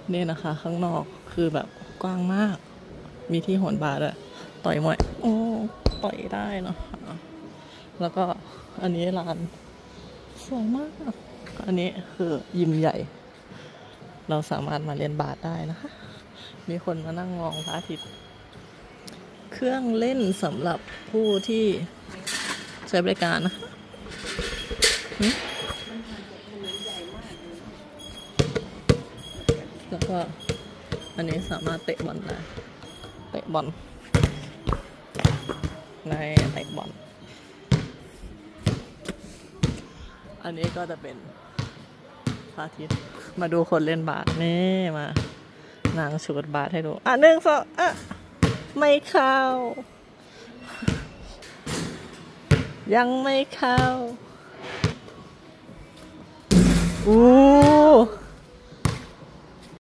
นี่นะคะข้างนอกคือแบบกว้างมาก มีที่โหนบาสอะต่อยมวยโอ้ต่อยได้นะคะแล้วก็อันนี้ร้านสวยมาก อันนี้คือยิมใหญ่ เราสามารถมาเล่นบาสได้นะคะ มีคนมานั่งมองพระอาทิตย์ เครื่องเล่นสำหรับผู้ที่ใช้บริการนะคะแล้วก็อันนี้สามารถเตะบอลได้ เตะบอลในเตะบอล อันนี้ก็จะเป็นพระอาทิตย์มาดูคนเล่นบาสนี่มานางชูดบาสให้ดูหนึ่งสองไม่เข้า ยังไม่เข้าอู้